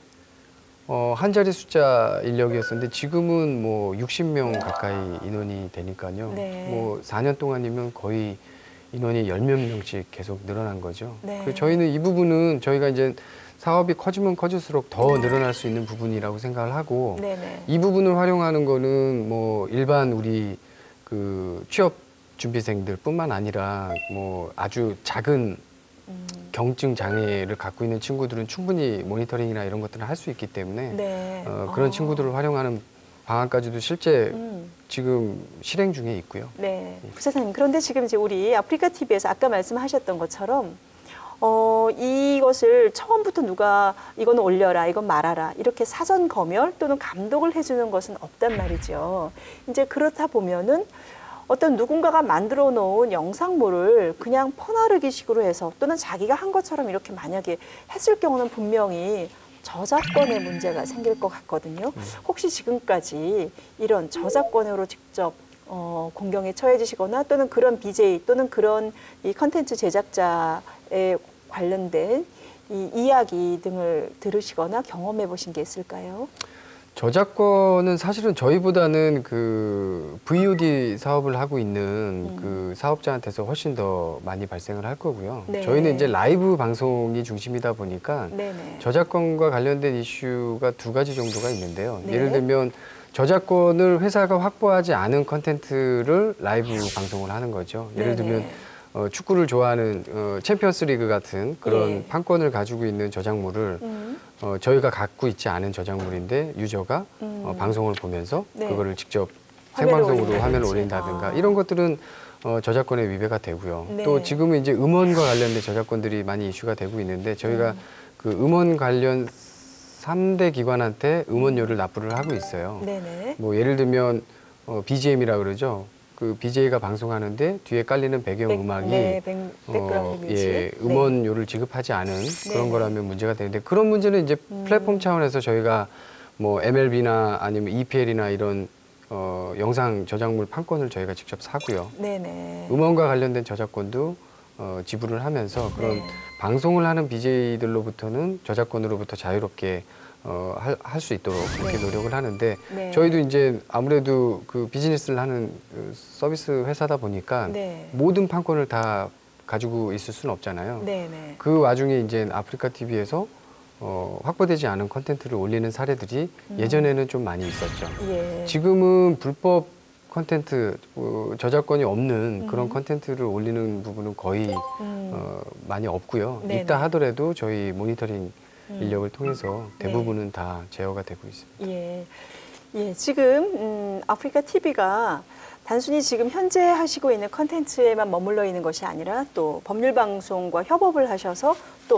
어, 한 자리 숫자 인력이었었는데 지금은 뭐 육십 명 가까이 인원이 되니까요. 네. 뭐 사 년 동안이면 거의 인원이 열 몇 명씩 계속 늘어난 거죠. 네. 그 저희는 이 부분은 저희가 이제 사업이 커지면 커질수록 더 늘어날 수 있는 부분이라고 생각을 하고 네네. 이 부분을 활용하는 거는 뭐 일반 우리 그 취업 준비생들 뿐만 아니라 뭐 아주 작은 음. 경증 장애를 갖고 있는 친구들은 충분히 모니터링이나 이런 것들을 할 수 있기 때문에 네. 어, 그런 어. 친구들을 활용하는 방안까지도 실제 음. 지금 실행 중에 있고요. 네, 부사장님. 그런데 지금 이제 우리 아프리카 티비에서 아까 말씀하셨던 것처럼 어, 이것을 처음부터 누가 이건 올려라, 이건 말아라 이렇게 사전 검열 또는 감독을 해주는 것은 없단 말이죠. 이제 그렇다 보면은 어떤 누군가가 만들어 놓은 영상물을 그냥 퍼나르기식으로 해서 또는 자기가 한 것처럼 이렇게 만약에 했을 경우는 분명히 저작권의 문제가 생길 것 같거든요. 혹시 지금까지 이런 저작권으로 직접 어, 공경에 처해지시거나 또는 그런 비제이 또는 그런 이 컨텐츠 제작자에 관련된 이 이야기 등을 들으시거나 경험해 보신 게 있을까요? 저작권은 사실은 저희보다는 그 브이오디 사업을 하고 있는 음. 그 사업자한테서 훨씬 더 많이 발생을 할 거고요. 네. 저희는 이제 라이브 방송이 중심이다 보니까 네네. 저작권과 관련된 이슈가 두 가지 정도가 있는데요. 네. 예를 들면 저작권을 회사가 확보하지 않은 컨텐츠를 라이브 방송을 하는 거죠. 예를 네네. 들면 어, 축구를 좋아하는 어, 챔피언스 리그 같은 그런 예. 판권을 가지고 있는 저작물을 음. 어, 저희가 갖고 있지 않은 저작물인데 유저가 음. 어, 방송을 보면서 네. 그거를 직접 화면을 생방송으로 올린다든지. 화면을 올린다든가 아. 이런 것들은 어, 저작권에 위배가 되고요. 네. 또 지금은 이제 음원과 관련된 저작권들이 많이 이슈가 되고 있는데 저희가 음. 그 음원 관련 삼 대 기관한테 음원료를 납부를 하고 있어요. 네네. 뭐 예를 들면 어, 비지엠이라 그러죠. 그 비제이가 방송하는데 뒤에 깔리는 배경 백- 음악이 네, 백- 백그라운드 어, 뮤직. 예, 음원료를 지급하지 않은 그런 네. 거라면 문제가 되는데 그런 문제는 이제 음. 플랫폼 차원에서 저희가 뭐 엠엘비나 아니면 이피엘이나 이런 어, 영상 저작물 판권을 저희가 직접 사고요. 네네. 음원과 관련된 저작권도 어, 지불을 하면서 그런 네. 방송을 하는 비제이들로부터는 저작권으로부터 자유롭게 어, 할 수 있도록 그렇게 네. 노력을 하는데 네. 저희도 이제 아무래도 그 비즈니스를 하는 그 서비스 회사다 보니까 네. 모든 판권을 다 가지고 있을 수는 없잖아요. 네네. 그 와중에 이제 아프리카 티비에서 어, 확보되지 않은 콘텐츠를 올리는 사례들이 음. 예전에는 좀 많이 있었죠. 예. 지금은 불법 콘텐츠, 어, 저작권이 없는 그런 음. 콘텐츠를 올리는 부분은 거의 음. 어, 많이 없고요. 네네. 있다 하더라도 저희 모니터링 음. 인력을 통해서 네. 대부분은 다 제어가 되고 있습니다. 예. 예, 지금 음, 아프리카 티비가 단순히 지금 현재 하시고 있는 컨텐츠에만 머물러 있는 것이 아니라 또 법률 방송과 협업을 하셔서 또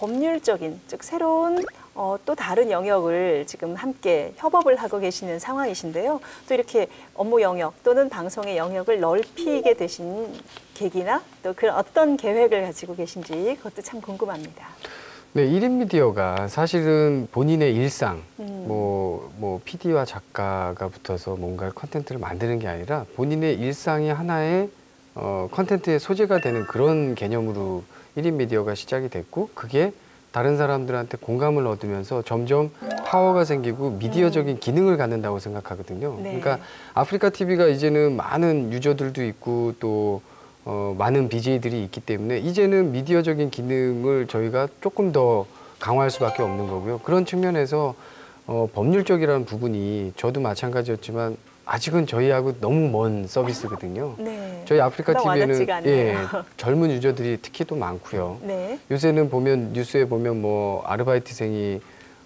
법률적인 즉 새로운 어, 또 다른 영역을 지금 함께 협업을 하고 계시는 상황이신데요. 또 이렇게 업무 영역 또는 방송의 영역을 넓히게 되신 계기나 또 그런 어떤 계획을 가지고 계신지 그것도 참 궁금합니다. 네, 일 인 미디어가 사실은 본인의 일상, 음. 뭐, 뭐, 피디와 작가가 붙어서 뭔가 컨텐츠를 만드는 게 아니라 본인의 일상이 하나의 어, 컨텐츠의 소재가 되는 그런 개념으로 일 인 미디어가 시작이 됐고, 그게 다른 사람들한테 공감을 얻으면서 점점 파워가 생기고 미디어적인 기능을 갖는다고 생각하거든요. 네. 그러니까 아프리카 티비가 이제는 많은 유저들도 있고 또 어, 많은 비제이들이 있기 때문에 이제는 미디어적인 기능을 저희가 조금 더 강화할 수밖에 없는 거고요. 그런 측면에서 어, 법률적이라는 부분이 저도 마찬가지였지만 아직은 저희하고 너무 먼 서비스거든요. 네. 저희 아프리카 금방 티비에는 와닿지가 않네요. 예, 젊은 유저들이 특히 또 많고요. 네. 요새는 보면 뉴스에 보면 뭐 아르바이트생이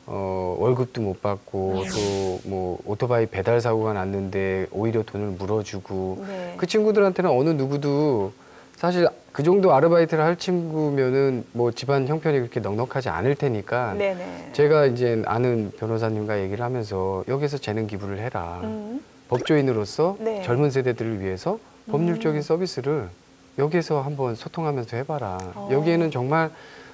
어, 월급도 못 받고 또 뭐 오토바이 배달 사고가 났는데 오히려 돈을 물어주고 네. 그 친구들한테는 어느 누구도 사실 그 정도 아르바이트를 할 친구면은 뭐 집안 형편이 그렇게 넉넉하지 않을 테니까 네네. 제가 이제 아는 변호사님과 얘기를 하면서 여기서 재능 기부를 해라. 음. 법조인으로서 네. 젊은 세대들을 위해서 법률적인 음. 서비스를 여기서 한번 소통하면서 해봐라. 어. 여기에는 정말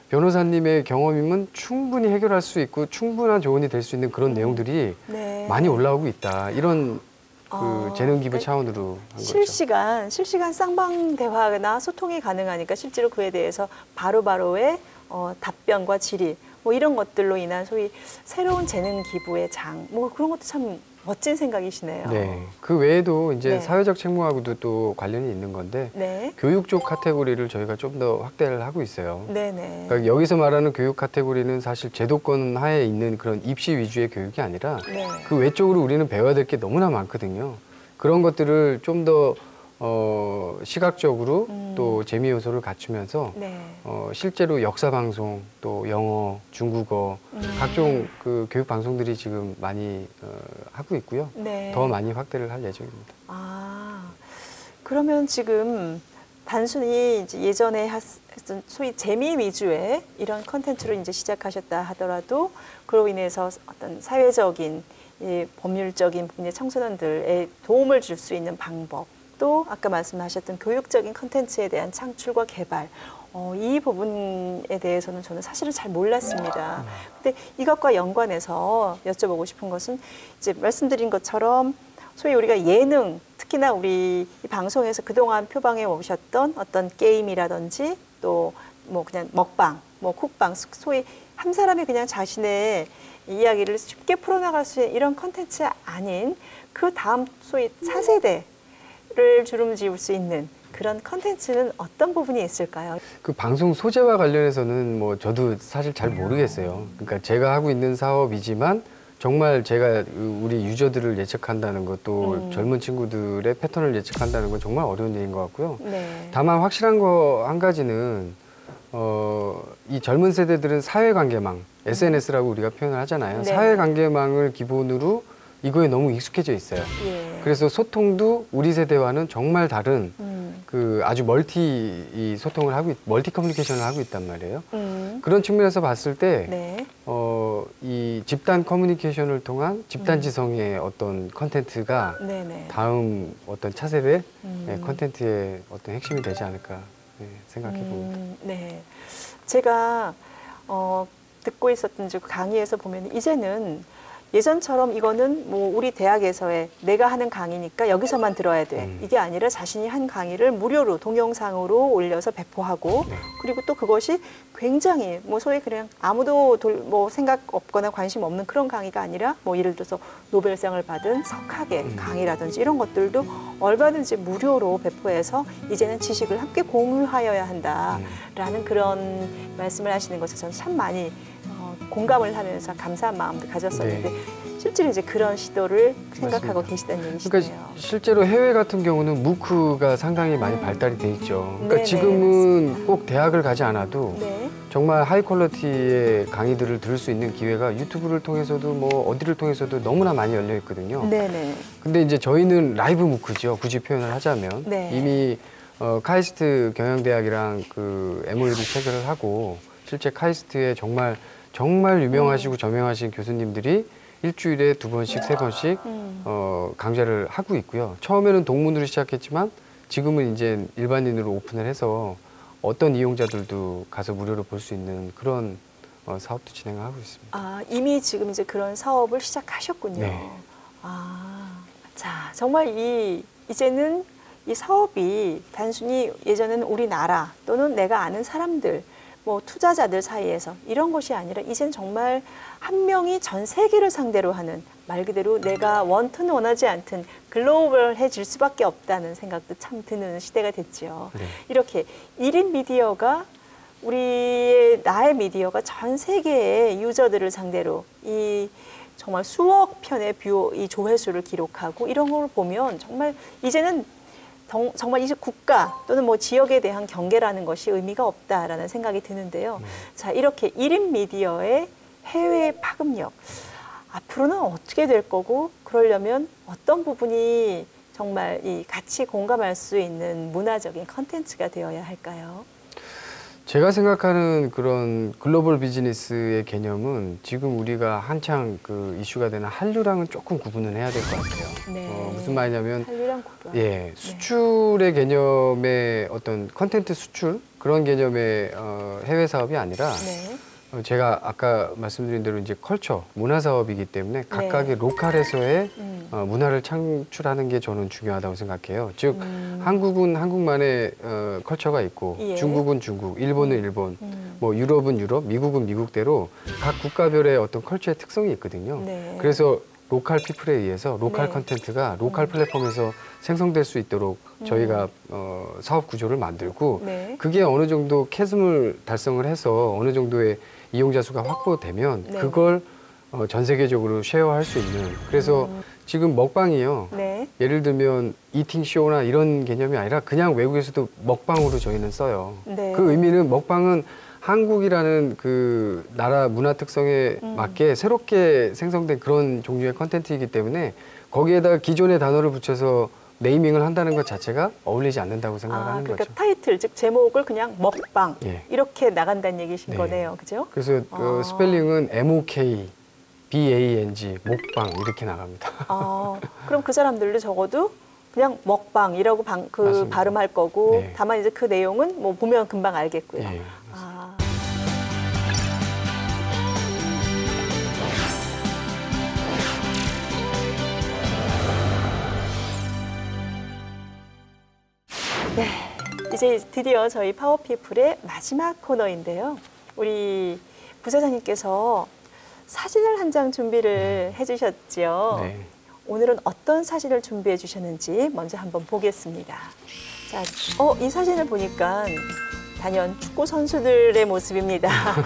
변호사님의 경험이면 충분히 해결할 수 있고 충분한 조언이 될 수 있는 그런 음. 내용들이 네. 많이 올라오고 있다. 이런 그 어, 재능 기부 그러니까 차원으로 한 거죠. 실시간 실시간 쌍방 대화나 소통이 가능하니까 실제로 그에 대해서 바로바로의 어, 답변과 질의 뭐 이런 것들로 인한 소위 새로운 재능 기부의 장 뭐 그런 것도 참 멋진 생각이시네요. 네. 그 외에도 이제 네. 사회적 책무하고도 또 관련이 있는 건데 네. 교육 쪽 카테고리를 저희가 좀 더 확대를 하고 있어요. 네네. 그러니까 여기서 말하는 교육 카테고리는 사실 제도권 하에 있는 그런 입시 위주의 교육이 아니라 네. 그 외적으로 우리는 배워야 될 게 너무나 많거든요. 그런 것들을 좀 더 어, 시각적으로 음. 또 재미 요소를 갖추면서 네. 어, 실제로 역사 방송, 또 영어, 중국어 음. 각종 그 교육 방송들이 지금 많이 어, 하고 있고요. 네. 더 많이 확대를 할 예정입니다. 아, 그러면 지금 단순히 이제 예전에 했던 소위 재미 위주의 이런 컨텐츠로 이제 시작하셨다 하더라도 그로 인해서 어떤 사회적인 이 법률적인 부분의 청소년들에 도움을 줄 수 있는 방법, 또 아까 말씀하셨던 교육적인 컨텐츠에 대한 창출과 개발, 어, 이 부분에 대해서는 저는 사실은 잘 몰랐습니다. 근데 이것과 연관해서 여쭤보고 싶은 것은 이제 말씀드린 것처럼 소위 우리가 예능, 특히나 우리 이 방송에서 그동안 표방해 오셨던 어떤 게임이라든지 또 뭐 그냥 먹방, 뭐 쿡방, 소위 한 사람이 그냥 자신의 이야기를 쉽게 풀어나갈 수 있는 이런 컨텐츠 아닌 그 다음 소위 차세대를 주름지을 수 있는 그런 컨텐츠는 어떤 부분이 있을까요? 그 방송 소재와 관련해서는 뭐 저도 사실 잘 모르겠어요. 그러니까 제가 하고 있는 사업이지만 정말 제가 우리 유저들을 예측한다는 것도 음. 젊은 친구들의 패턴을 예측한다는 건 정말 어려운 일인 것 같고요. 네. 다만 확실한 거 한 가지는 어, 이 젊은 세대들은 사회관계망, 에스엔에스라고 우리가 표현을 하잖아요. 네. 사회관계망을 기본으로 이거에 너무 익숙해져 있어요. 예. 그래서 소통도 우리 세대와는 정말 다른 음. 그 아주 멀티 이 소통을 하고 있, 멀티 커뮤니케이션을 하고 있단 말이에요. 음. 그런 측면에서 봤을 때 네. 어, 이 집단 커뮤니케이션을 통한 집단지성의 음. 어떤 컨텐츠가 네네. 다음 어떤 차세대 음. 컨텐츠의 어떤 핵심이 되지 않을까 네, 생각해 봅니다. 음, 네. 제가 어, 듣고 있었던 그 강의에서 보면 이제는 예전처럼 이거는 뭐 우리 대학에서의 내가 하는 강의니까 여기서만 들어야 돼. 음. 이게 아니라 자신이 한 강의를 무료로 동영상으로 올려서 배포하고 네. 그리고 또 그것이 굉장히 뭐 소위 그냥 아무도 돌, 뭐 생각 없거나 관심 없는 그런 강의가 아니라 뭐 예를 들어서 노벨상을 받은 석학의 음. 강의라든지 이런 것들도 얼마든지 무료로 배포해서 이제는 지식을 함께 공유하여야 한다라는 그런 말씀을 하시는 것에 저는 참 많이 어, 공감을 하면서 감사한 마음도 가졌었는데 네. 실제로 이제 그런 시도를 생각하고 맞습니다. 계시다는 얘기시네요. 그러니까 실제로 해외 같은 경우는 무크가 상당히 많이 음. 발달이 돼 있죠. 그러니까 네네, 지금은 맞습니다. 꼭 대학을 가지 않아도 네. 정말 하이 퀄리티의 강의들을 들을 수 있는 기회가 유튜브를 통해서도 뭐 어디를 통해서도 너무나 많이 열려 있거든요. 네네. 근데 이제 저희는 라이브 무크죠. 굳이 표현을 하자면 네. 이미 어, 카이스트 경영대학이랑 그 엠오유를 체결을 하고 실제 카이스트에 정말 정말 유명하시고 음. 저명하신 교수님들이 일주일에 두 번씩 세 번씩 음. 어, 강좌를 하고 있고요. 처음에는 동문으로 시작했지만 지금은 이제 일반인으로 오픈을 해서 어떤 이용자들도 가서 무료로 볼 수 있는 그런 어, 사업도 진행을 하고 있습니다. 아, 이미 지금 이제 그런 사업을 시작하셨군요. 네. 아, 자, 정말 이, 이제는 이 사업이 단순히 예전에는 우리나라 또는 내가 아는 사람들, 뭐 투자자들 사이에서 이런 것이 아니라 이젠 정말 한 명이 전 세계를 상대로 하는 말 그대로 내가 원튼 원하지 않든 글로벌해질 수밖에 없다는 생각도 참 드는 시대가 됐지요. 네. 이렇게 일 인 미디어가 우리의 나의 미디어가 전 세계의 유저들을 상대로 이 정말 수억 편의 뷰, 이 조회수를 기록하고 이런 걸 보면 정말 이제는 정, 정말 이제 국가 또는 뭐 지역에 대한 경계라는 것이 의미가 없다라는 생각이 드는데요. 네. 자, 이렇게 일 인 미디어의 해외 파급력 앞으로는 어떻게 될 거고 그러려면 어떤 부분이 정말 이 같이 공감할 수 있는 문화적인 컨텐츠가 되어야 할까요? 제가 생각하는 그런 글로벌 비즈니스의 개념은 지금 우리가 한창 그 이슈가 되는 한류랑은 조금 구분을 해야 될 것 같아요. 네. 어, 무슨 말이냐면 한류랑 구분. 예, 수출의 개념의 어떤 컨텐츠 수출 그런 개념의 어, 해외 사업이 아니라 네. 어, 제가 아까 말씀드린 대로 이제 컬처 문화 사업이기 때문에 각각의 로컬에서의 음. 어, 문화를 창출하는 게 저는 중요하다고 생각해요. 즉 음. 한국은 한국만의 어, 컬처가 있고 예. 중국은 중국, 일본은 일본, 음. 뭐 유럽은 유럽, 미국은 미국대로 각 국가별의 어떤 컬처의 특성이 있거든요. 네. 그래서 로컬 피플에 의해서 로컬 네. 컨텐츠가 로컬 음. 플랫폼에서 생성될 수 있도록 음. 저희가 어, 사업 구조를 만들고 네. 그게 어느 정도 캐즘을 달성을 해서 어느 정도의 이용자 수가 확보되면 네. 그걸 어, 전 세계적으로 쉐어할 수 있는 그래서 음. 지금 먹방이요. 네. 예를 들면 이팅 쇼나 이런 개념이 아니라 그냥 외국에서도 먹방으로 저희는 써요. 네. 그 의미는 먹방은 한국이라는 그 나라 문화 특성에 음. 맞게 새롭게 생성된 그런 종류의 컨텐츠이기 때문에 거기에다 기존의 단어를 붙여서 네이밍을 한다는 것 자체가 어울리지 않는다고 생각을 아, 하는 그러니까 거죠. 타이틀, 즉 제목을 그냥 먹방 예. 이렇게 나간다는 얘기신 네. 거네요, 그죠? 그래서 그 아. 스펠링은 엠 오 케이 비 에이 엔 지 먹방 이렇게 나갑니다. 아, 그럼 그 사람들도 적어도 그냥 먹방이라고 방, 그 맞습니다. 발음할 거고, 네. 다만 이제 그 내용은 뭐 보면 금방 알겠고요. 예. 아. 네, 이제 드디어 저희 파워피플의 마지막 코너인데요. 우리 부사장님께서 사진을 한 장 준비를 해주셨지요. 네. 오늘은 어떤 사진을 준비해 주셨는지 먼저 한번 보겠습니다. 자, 어, 이 사진을 보니까 단연 축구 선수들의 모습입니다.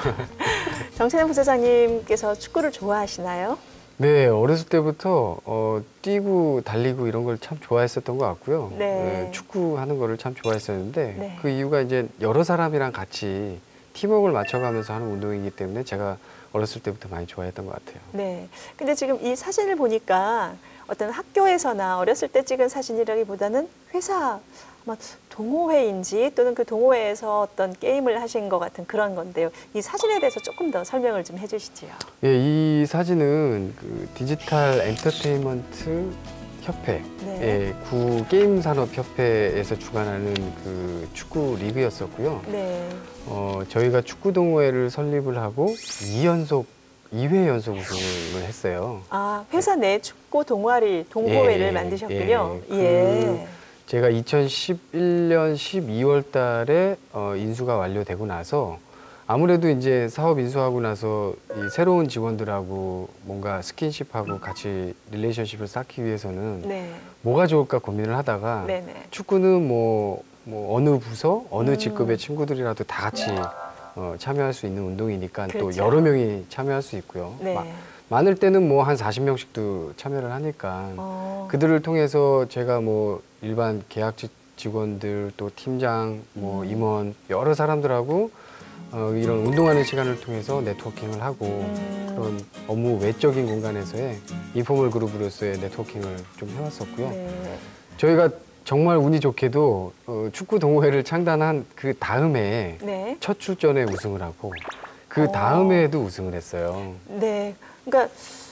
정찬영 부사장님께서 축구를 좋아하시나요? 네, 어렸을 때부터 어, 뛰고 달리고 이런 걸 참 좋아했었던 것 같고요. 네. 네, 축구하는 거를 참 좋아했었는데 네. 그 이유가 이제 여러 사람이랑 같이 팀워크를 맞춰가면서 하는 운동이기 때문에 제가 어렸을 때부터 많이 좋아했던 것 같아요. 네. 근데 지금 이 사진을 보니까 어떤 학교에서나 어렸을 때 찍은 사진이라기보다는 회사 아마 동호회인지 또는 그 동호회에서 어떤 게임을 하신 것 같은 그런 건데요. 이 사진에 대해서 조금 더 설명을 좀 해주시지요. 예, 이 사진은 그 디지털 엔터테인먼트 협회, 네. 예, 구 게임 산업 협회에서 주관하는 그 축구 리그였었고요. 네. 어, 저희가 축구 동호회를 설립을 하고 이 연속, 이 회 연속 우승을 했어요. 아, 회사 내 축구 동아리, 동호회를 예, 만드셨군요. 예. 예. 그 제가 이천십일 년 십이월 달에 어, 인수가 완료되고 나서 아무래도 이제 사업 인수하고 나서 이 새로운 직원들하고 뭔가 스킨십하고 같이 릴레이션십을 쌓기 위해서는 네. 뭐가 좋을까 고민을 하다가 네네. 축구는 뭐, 뭐 어느 부서, 어느 음. 직급의 친구들이라도 다 같이 어, 참여할 수 있는 운동이니까 또 그렇죠. 여러 명이 참여할 수 있고요. 네. 마- 많을 때는 뭐 한 사십 명씩도 참여를 하니까 어. 그들을 통해서 제가 뭐 일반 계약직 직원들 또 팀장, 뭐 음. 임원 여러 사람들하고 어, 이런 운동하는 시간을 통해서 네트워킹을 하고 음. 그런 업무 외적인 공간에서의 인포멀 그룹으로서의 네트워킹을 좀 해왔었고요. 네. 저희가 정말 운이 좋게도 어, 축구 동호회를 창단한 그 다음에 네. 첫 출전에 우승을 하고 그 어. 다음 해에도 우승을 했어요. 네. 그러니까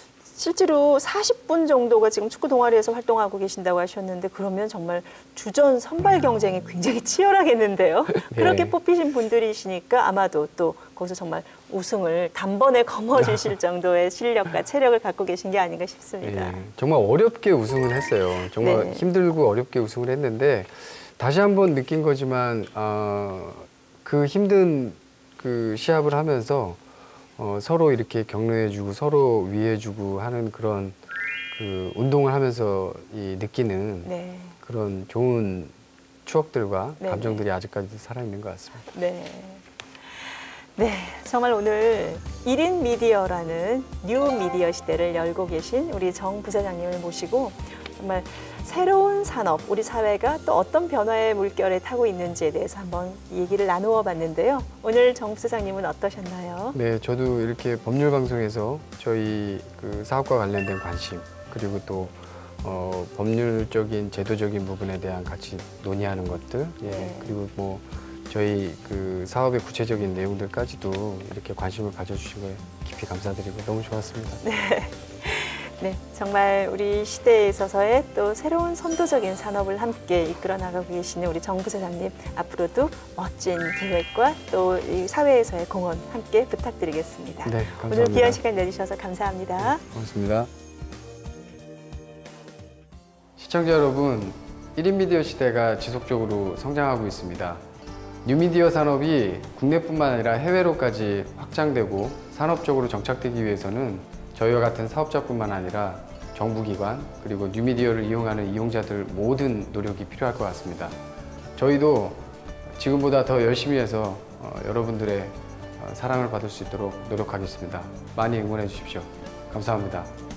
실제로 사십 분 정도가 지금 축구 동아리에서 활동하고 계신다고 하셨는데 그러면 정말 주전 선발 경쟁이 굉장히 치열하겠는데요. 그렇게 네. 뽑히신 분들이시니까 아마도 또 거기서 정말 우승을 단번에 거머쥐실 정도의 실력과 체력을 갖고 계신 게 아닌가 싶습니다. 예, 정말 어렵게 우승을 했어요. 정말 네. 힘들고 어렵게 우승을 했는데 다시 한번 느낀 거지만 어, 그 힘든 그 시합을 하면서 어, 서로 이렇게 격려해주고 서로 위해주고 하는 그런 그 운동을 하면서 이 느끼는 네. 그런 좋은 추억들과 네네. 감정들이 아직까지도 살아있는 것 같습니다. 네. 네, 정말 오늘 일 인 미디어라는 뉴 미디어 시대를 열고 계신 우리 정 부사장님을 모시고 정말 새로운 산업, 우리 사회가 또 어떤 변화의 물결에 타고 있는지에 대해서 한번 얘기를 나누어 봤는데요. 오늘 정 부사장님은 어떠셨나요? 네, 저도 이렇게 법률 방송에서 저희 그 사업과 관련된 관심 그리고 또 어, 법률적인 제도적인 부분에 대한 같이 논의하는 것들, 예, 네. 그리고 뭐 저희 그 사업의 구체적인 내용들까지도 이렇게 관심을 가져주신 거에 깊이 감사드리고 너무 좋았습니다. 네. 네, 정말 우리 시대에 있어서의 또 새로운 선도적인 산업을 함께 이끌어 나가고 계시는 우리 정 부사장님 앞으로도 멋진 계획과 또 이 사회에서의 공헌 함께 부탁드리겠습니다. 네, 감사합니다. 오늘 귀한 시간 내주셔서 감사합니다. 고맙습니다. 시청자 여러분, 일 인 미디어 시대가 지속적으로 성장하고 있습니다. 뉴미디어 산업이 국내뿐만 아니라 해외로까지 확장되고 산업적으로 정착되기 위해서는 저희와 같은 사업자뿐만 아니라 정부기관 그리고 뉴미디어를 이용하는 이용자들 모든 노력이 필요할 것 같습니다. 저희도 지금보다 더 열심히 해서 어, 여러분들의 어, 사랑을 받을 수 있도록 노력하겠습니다. 많이 응원해 주십시오. 감사합니다.